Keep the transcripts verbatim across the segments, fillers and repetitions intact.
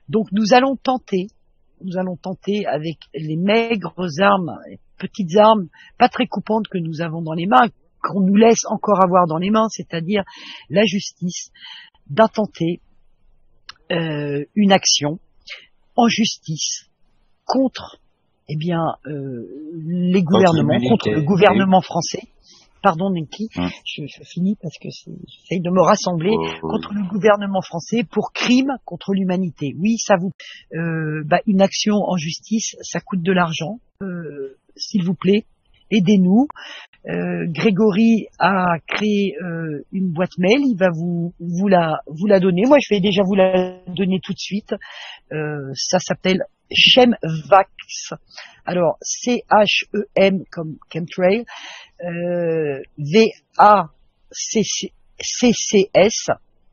Donc nous allons tenter, nous allons tenter avec les maigres armes, les petites armes, pas très coupantes que nous avons dans les mains, qu'on nous laisse encore avoir dans les mains, c'est-à-dire la justice, d'intenter euh, une action en justice contre, eh bien, euh, les gouvernements, contre le gouvernement français. Pardon, Nenki, hum. je, je finis parce que j'essaye de me rassembler oh, contre oui. le gouvernement français pour crime contre l'humanité. Oui, ça vous, euh, bah, une action en justice, ça coûte de l'argent. Euh, s'il vous plaît, aidez-nous. Euh, Grégory a créé euh, une boîte mail, il va vous vous la vous la donner. Moi, je vais déjà vous la donner tout de suite. Euh, ça s'appelle Chemvax. Alors C H E M comme chemtrail, euh, V A C C S.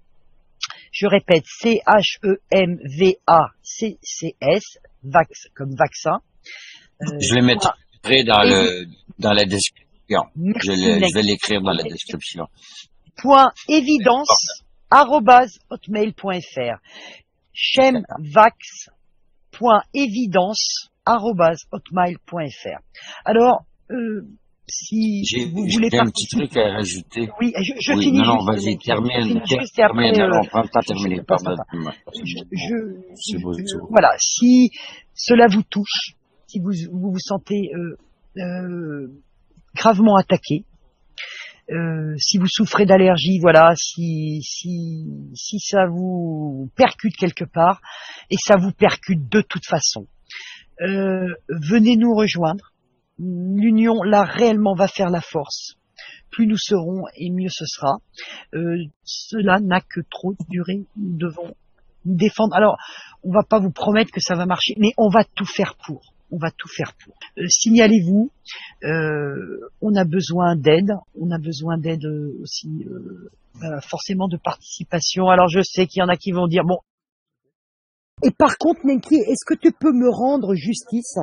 Je répète, C H E M V A C C S, vax comme vaccin. Euh, je vais mettre dans le dans la description. Je, le, je vais l'écrire dans la description. Point évidence arobase hotmail point fr. Chemvax point évidence arobase hotmail point fr. Alors, euh, si vous voulez j'ai un petit truc à rajouter. Oui, je, je oui, finis non, juste. Non, vas-y, termine. Juste après. Termine, euh, non, on prend le temps de terminer. Je, je, je, beau, je voilà, si cela vous touche, si vous vous, vous sentez euh, euh, gravement attaqué, euh, si vous souffrez d'allergie, voilà, si si si ça vous percute quelque part, et ça vous percute de toute façon, euh, venez nous rejoindre. L'union là réellement va faire la force. Plus nous serons et mieux ce sera. Euh, cela n'a que trop duré. Nous devons nous défendre. Alors, on va pas vous promettre que ça va marcher, mais on va tout faire pour. On va tout faire pour. Euh, signalez-vous. Euh, on a besoin d'aide. On a besoin d'aide aussi, euh, euh, forcément de participation. Alors, je sais qu'il y en a qui vont dire bon. Et par contre, Nenki, est-ce que tu peux me rendre justice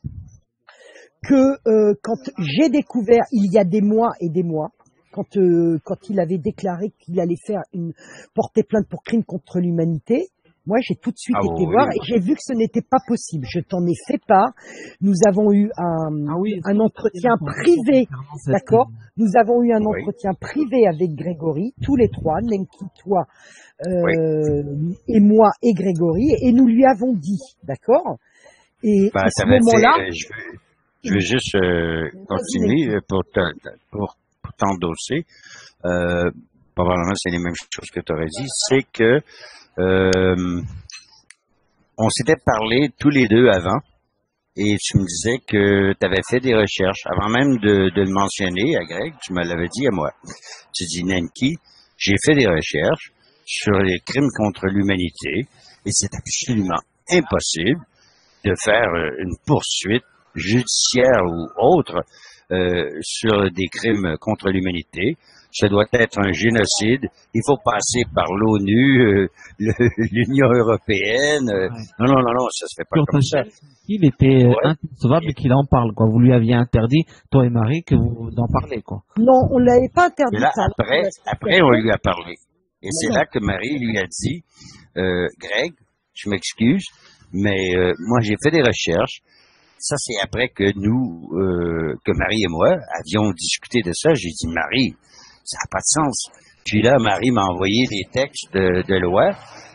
que euh, quand j'ai découvert il y a des mois et des mois, quand euh, quand il avait déclaré qu'il allait faire une porter plainte pour crime contre l'humanité, moi j'ai tout de suite ah, été oui, voir oui. et j'ai vu que ce n'était pas possible. Je t'en ai fait part. Nous avons eu un ah, oui, un entretien privé, d'accord. Nous avons eu un oui. entretien privé avec Grégory, tous les trois, Nenki, toi euh, oui. et moi et Grégory, et nous lui avons dit, d'accord. Et bah, à ce moment-là. Je vais juste euh, continuer pour pour, pour t'endosser. Euh, probablement c'est les mêmes choses que tu aurais dit. C'est que euh, on s'était parlé tous les deux avant et tu me disais que tu avais fait des recherches avant même de, de le mentionner à Greg. Tu me l'avais dit à moi. Tu dis Nenki, j'ai fait des recherches sur les crimes contre l'humanité et c'est absolument impossible de faire une poursuite judiciaire ou autre euh, sur des crimes contre l'humanité. Ça doit être un génocide. Il faut passer par l'ONU, euh, l'Union européenne. Euh, ouais. Non, non, non, non, ça se fait pas comme ça. Il était ouais. inconcevable qu'il en parle, quoi. Vous lui aviez interdit, toi et Marie, que vous d'en parlez, quoi. Non, on l'avait pas interdit. Et là, ça, après, après, on lui a parlé. Et c'est là que Marie lui a dit, euh, Greg, je m'excuse, mais euh, moi j'ai fait des recherches. Ça, c'est après que nous, euh, que Marie et moi avions discuté de ça. J'ai dit, Marie, ça n'a pas de sens. Puis là, Marie m'a envoyé des textes de, de loi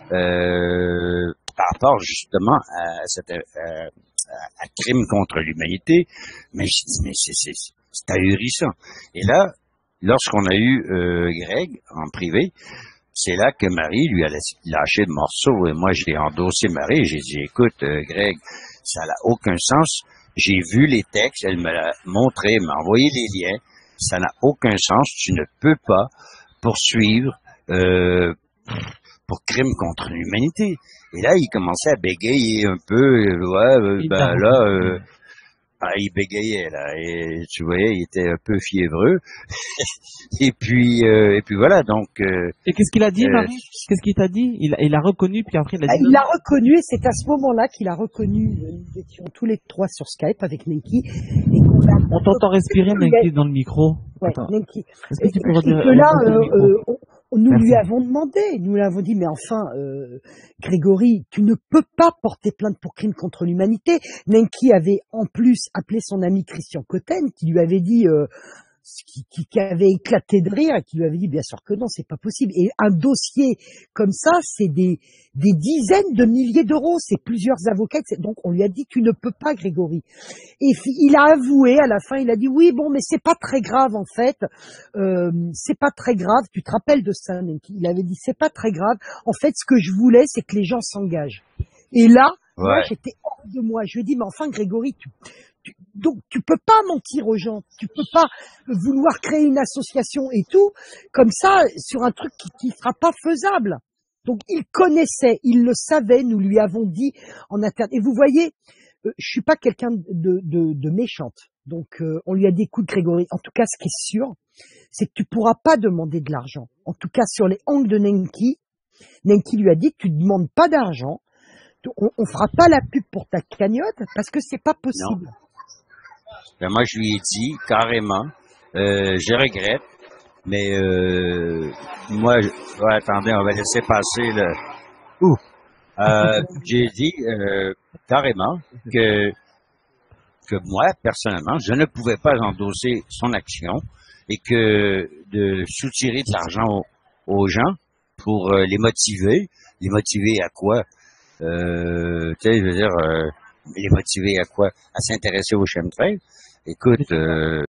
euh, par rapport justement à, cette, à, à crime contre l'humanité. Mais j'ai dit, mais c'est, c'est, c'est ahurissant. Et là, lorsqu'on a eu euh, Greg en privé, c'est là que Marie lui a lâché le morceau. Et moi, j'ai endossé Marie. J'ai dit, écoute, euh, Greg, ça n'a aucun sens. J'ai vu les textes, elle me l'a montré, m'a envoyé les liens. Ça n'a aucun sens. Tu ne peux pas poursuivre euh, pour crime contre l'humanité. Et là, il commençait à bégayer un peu. Ouais, euh, ben là, euh, ah, il bégayait là. Et tu voyais, il était un peu fiévreux. et puis, euh, et puis voilà. Donc. Euh, et qu'est-ce qu'il a dit, Marie? euh, Qu'est-ce qu'il t'a dit? Il, il a reconnu, puis après il a dit. Il a reconnu, et c'est à ce moment-là qu'il a reconnu. Nous étions tous les trois sur Skype avec Nenki. On t'entend respirer, Nenki, dans le micro. Ouais, Nenki. Est-ce que tu peux redire? Là, euh, euh, nous Merci. lui avons demandé, nous lui avons dit, mais enfin, euh, Grégory, tu ne peux pas porter plainte pour crime contre l'humanité. Nenki avait en plus appelé son ami Christian Cotten, qui lui avait dit, euh, qui, qui, qui avait éclaté de rire, et qui lui avait dit, bien sûr que non, c'est pas possible. Et un dossier comme ça, c'est des, des dizaines de milliers d'euros, c'est plusieurs avocats. c'est- Donc on lui a dit, tu ne peux pas, Grégory. Et fi- il a avoué à la fin, il a dit oui, bon, mais c'est pas très grave en fait, euh, c'est pas très grave. Tu te rappelles de ça, Nenki? Il avait dit c'est pas très grave. En fait, ce que je voulais, c'est que les gens s'engagent. Et là, moi, Ouais. j'étais hors de moi. Je lui ai dit mais enfin, Grégory, tu, tu- donc tu peux pas mentir aux gens, tu peux pas vouloir créer une association et tout comme ça sur un truc qui, qui sera pas faisable. Donc il connaissait, il le savait, nous lui avons dit en interne. Et vous voyez, euh, je suis pas quelqu'un de, de, de méchante. Donc, euh, on lui a dit, écoute, Grégory, en tout cas, ce qui est sûr, c'est que tu pourras pas demander de l'argent. En tout cas, sur les angles de Nenki, Nenki lui a dit, tu demandes pas d'argent, on, on fera pas la pub pour ta cagnotte parce que c'est pas Non. possible. Ben, moi, je lui ai dit carrément, euh, je regrette, mais euh, moi, je- ouais, attendez, on va laisser passer le... Ouh! Euh, j'ai dit euh, carrément que, que moi, personnellement, je ne pouvais pas endosser son action et que de soutirer de l'argent aux, aux gens pour euh, les motiver, les motiver à quoi? Euh, tu sais, je veux dire, euh, les motiver à quoi? À s'intéresser au chemtrail. Écoute, euh,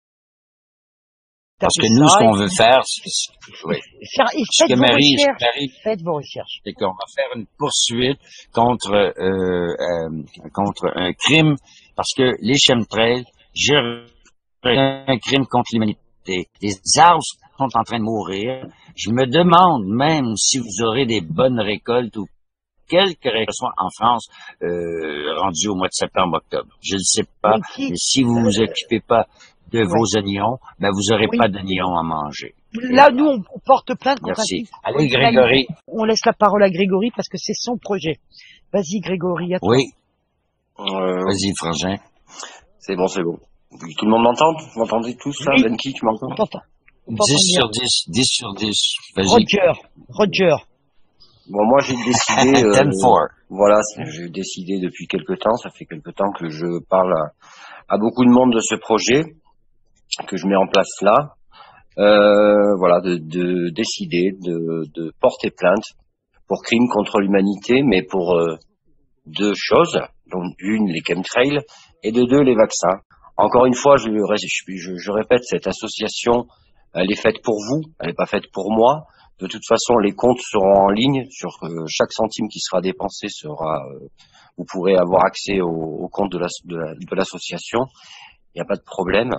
parce que nous, ce qu'on veut faire, c'est, oui. Faire, et Ce que faites vos Marie, ce que recherches. Marie, Faites vos recherches. c'est qu'on va faire une poursuite contre euh, euh, contre un crime, parce que les chemtrails, je un crime contre l'humanité. Les arbres sont en train de mourir. Je me demande même si vous aurez des bonnes récoltes ou quelques récoltes soit en France euh, rendues au mois de septembre-octobre. Je ne sais pas, Nenki, mais si vous vous euh, occupez pas de ouais. vos oignons, ben vous aurez Oui. pas d'oignons à manger. Et Là, voilà. nous, on, on porte plainte contre un Merci. crime contre Allez, l'humanité. Grégory. On laisse la parole à Grégory parce que c'est son projet. Vas-y, Grégory, à toi. Oui, Euh, vas-y, Frangin. c'est bon, c'est bon. Oui, tout le monde m'entend? Vous m'entendez tous là? Oui. Lenki, tu m'entends? On t'entend. On t'entend dix bien. sur dix, dix sur dix. Vas-y. Roger, Roger. Bon, moi j'ai décidé, euh, ten four. voilà, c'est- j'ai décidé depuis quelque temps, ça fait quelque temps que je parle à, à beaucoup de monde de ce projet que je mets en place là. Euh, voilà, de, de décider de, de porter plainte pour crime contre l'humanité, mais pour euh, deux choses, dont une les chemtrails et de deux les vaccins. Encore une fois, je, je, je répète, cette association, elle est faite pour vous, elle n'est pas faite pour moi. De toute façon, les comptes seront en ligne. Sur euh, chaque centime qui sera dépensé sera, euh, vous pourrez avoir accès au, au compte de l'association. La, de la, il n'y a pas de problème.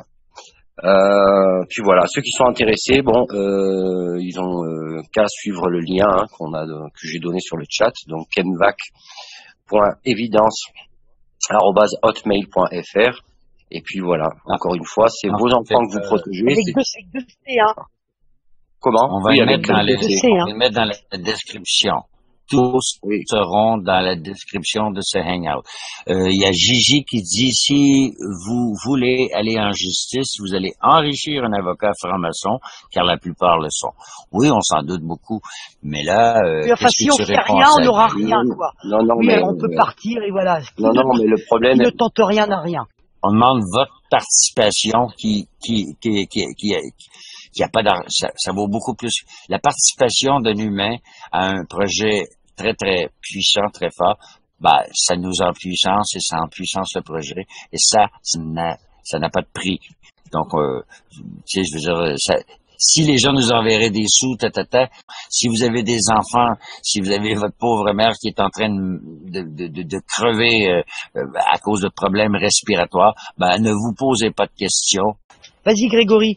Euh, puis voilà, ceux qui sont intéressés, bon, euh, ils ont euh, qu'à suivre le lien hein, qu'on a, que j'ai donné sur le chat, donc chemvac point évidence arobase hotmail point fr. Et puis voilà, encore une fois, c'est En vos fait, enfants que vous euh, protégez. Avec c'est- deux, avec deux C, hein. Comment? On va Oui, le avec mettre dans deux la, Deux C. C, on hein. va le mettre dans la description. Tous Oui. seront dans la description de ce hangout. Euh, il y a Gigi qui dit, si vous voulez aller en justice, vous allez enrichir un avocat franc-maçon, car la plupart le sont. Oui, on s'en doute beaucoup. Mais là, euh, Oui, enfin, qu'est-ce si que on tu fait réponds rien, à on ça, n'aura Greg? rien, Non, quoi. non, non, Oui, mais alors on peut euh, partir et voilà. Qui non, ne, non, mais le qui problème, ne tente rien n'a rien. On demande votre participation qui, qui, qui, qui, qui, qui a pas d'argent. Ça, ça vaut beaucoup plus. La participation d'un humain à un projet très, très puissant, très fort, ben, ça nous en puissance et ça en puissance le projet. Et ça, ça n'a, ça n'a pas de prix. Donc, euh, tu sais, je veux dire, ça, si les gens nous enverraient des sous, ta, ta, ta, si vous avez des enfants, si vous avez votre pauvre mère qui est en train de, de, de, de crever euh, euh, à cause de problèmes respiratoires, ben, ne vous posez pas de questions. Vas-y, Grégory.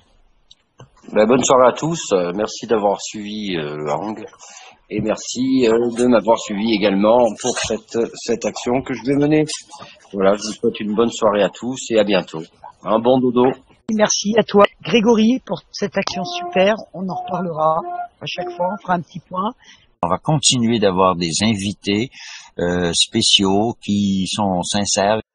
ben, bonne soirée à tous. Euh, merci d'avoir suivi euh, le hang. Et merci euh, de m'avoir suivi également pour cette, cette action que je vais mener. Voilà, je vous souhaite une bonne soirée à tous et à bientôt. Un bon dodo. Merci à toi, Grégory, pour cette action super. On en reparlera à chaque fois. On fera un petit point. On va continuer d'avoir des invités euh, spéciaux qui sont sincères.